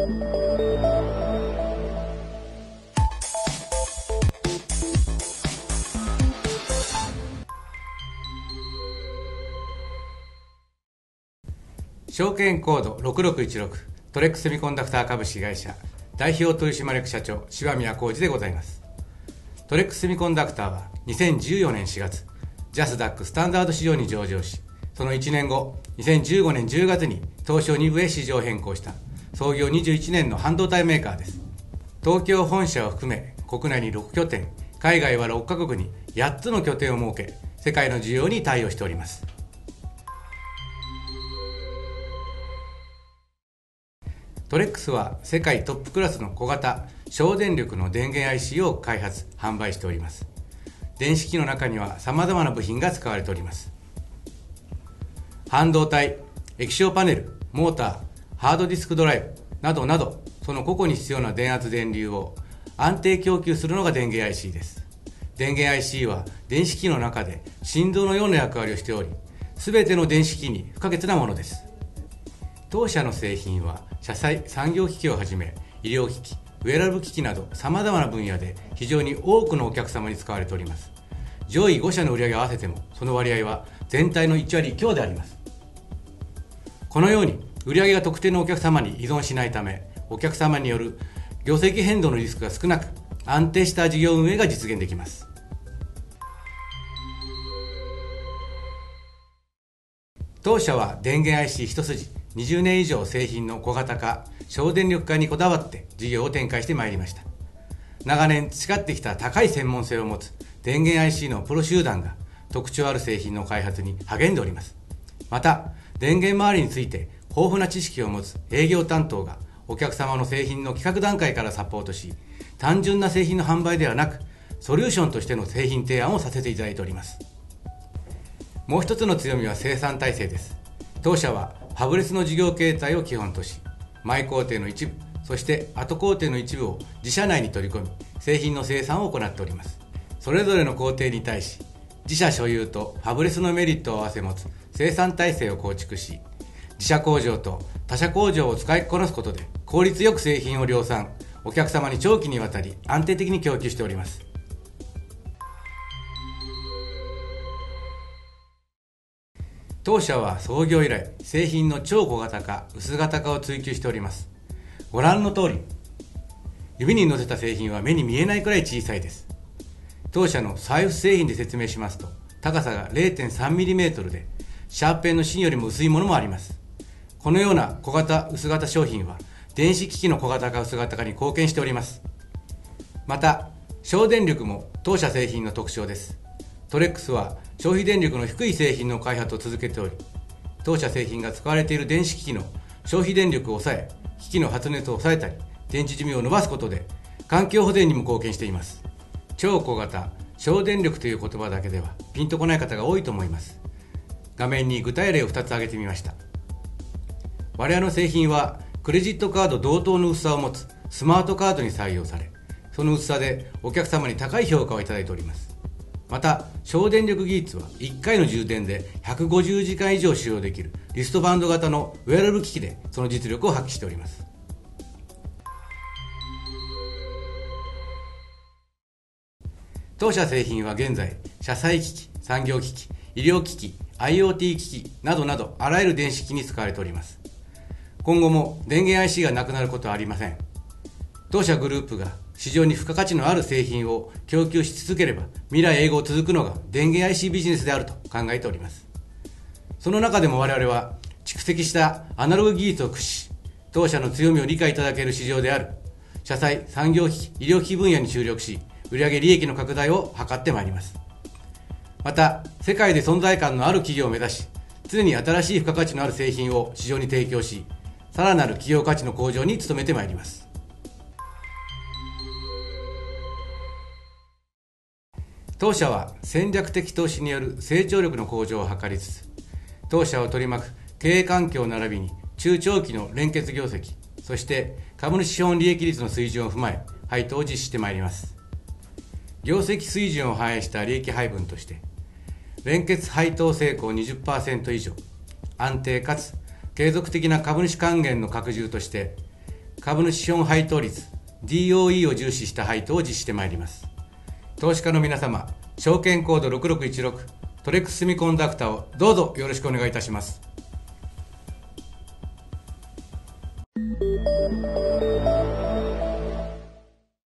証券コード6616トレックセミコンダクター株式会社代表取締役社長柴宮浩二でございます。トレックセミコンダクターは2014年4月ジャスダックスタンダード市場に上場し、その1年後2015年10月に東証2部へ市場変更した創業21年の半導体メーカーです。東京本社を含め国内に6拠点、海外は6カ国に8つの拠点を設け、世界の需要に対応しております。トレックスは世界トップクラスの小型省電力の電源 IC を開発・販売しております。電子機の中には様々な部品が使われております。半導体、液晶パネル、モーター、ハードディスクドライブなどなど、その個々に必要な電圧電流を安定供給するのが電源 IC です。電源 IC は電子機の中で振動のような役割をしており、すべての電子機に不可欠なものです。当社の製品は車載産業機器をはじめ医療機器、ウェアラブル機器など様々な分野で非常に多くのお客様に使われております。上位5社の売上を合わせてもその割合は全体の1割強であります。このように売上が特定のお客様に依存しないため、お客様による業績変動のリスクが少なく、安定した事業運営が実現できます。当社は電源 IC 一筋20年以上製品の小型化、省電力化にこだわって事業を展開してまいりました。長年培ってきた高い専門性を持つ電源 IC のプロ集団が特徴ある製品の開発に励んでおります。また、電源周りについて豊富な知識を持つ営業担当がお客様の製品の企画段階からサポートし、単純な製品の販売ではなく、ソリューションとしての製品提案をさせていただいております。もう一つの強みは生産体制です。当社はファブレスの事業形態を基本とし、前工程の一部、そして後工程の一部を自社内に取り込み、製品の生産を行っております。それぞれの工程に対し、自社所有とファブレスのメリットを合わせ持つ生産体制を構築し、自社工場と他社工場を使いこなすことで効率よく製品を量産、お客様に長期にわたり安定的に供給しております。当社は創業以来、製品の超小型化、薄型化を追求しております。ご覧の通り、指に乗せた製品は目に見えないくらい小さいです。当社の細布製品で説明しますと、高さが 0.3mm で、シャーペンの芯よりも薄いものもあります。このような小型、薄型商品は、電子機器の小型化、薄型化に貢献しております。また、省電力も当社製品の特徴です。トレックスは消費電力の低い製品の開発を続けており、当社製品が使われている電子機器の消費電力を抑え、機器の発熱を抑えたり、電池寿命を伸ばすことで、環境保全にも貢献しています。超小型、省電力という言葉だけではピンとこない方が多いと思います。画面に具体例を2つ挙げてみました。我々の製品は、クレジットカード同等の薄さを持つスマートカードに採用され、その薄さでお客様に高い評価をいただいております。また、省電力技術は1回の充電で150時間以上使用できるリストバンド型のウェアラブル機器でその実力を発揮しております。当社製品は現在、車載機器、産業機器、医療機器、IoT 機器などなどあらゆる電子機器に使われております。今後も電源 IC がなくなることはありません。当社グループが市場に付加価値のある製品を供給し続ければ未来永劫続くのが電源 IC ビジネスであると考えております。その中でも我々は蓄積したアナログ技術を駆使し、当社の強みを理解いただける市場である車載、産業機器、医療機器分野に注力し、売上利益の拡大を図ってまいります。また、世界で存在感のある企業を目指し、常に新しい付加価値のある製品を市場に提供し、さらなる企業価値の向上に努めてまいります。当社は戦略的投資による成長力の向上を図りつつ、当社を取り巻く経営環境並びに中長期の連結業績、そして株主資本利益率の水準を踏まえ、配当を実施してまいります。業績水準を反映した利益配分として、連結配当成功 20% 以上、安定かつ継続的な株主還元の拡充として、為株主資本配当率 DOE を重視した配当を実施してまいります。投資家の皆様、証券コード6616トレックスセミコンダクタをどうぞよろしくお願いいたします。